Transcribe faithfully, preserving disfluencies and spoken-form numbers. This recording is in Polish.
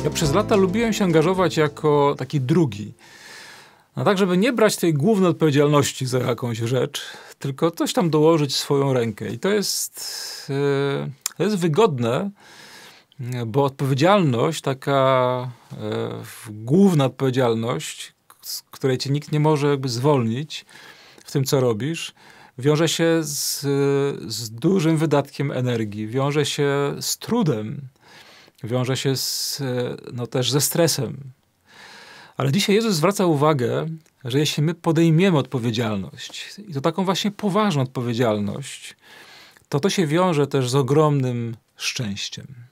Ja przez lata lubiłem się angażować jako taki drugi. No tak, żeby nie brać tej głównej odpowiedzialności za jakąś rzecz, tylko coś tam dołożyć swoją rękę. I to jest, yy, to jest wygodne, bo odpowiedzialność, taka yy, główna odpowiedzialność, z której cię nikt nie może jakby zwolnić w tym, co robisz, wiąże się z, z dużym wydatkiem energii, wiąże się z trudem, wiąże się z, no też ze stresem. Ale dzisiaj Jezus zwraca uwagę, że jeśli my podejmiemy odpowiedzialność, i to taką właśnie poważną odpowiedzialność, to to się wiąże też z ogromnym szczęściem.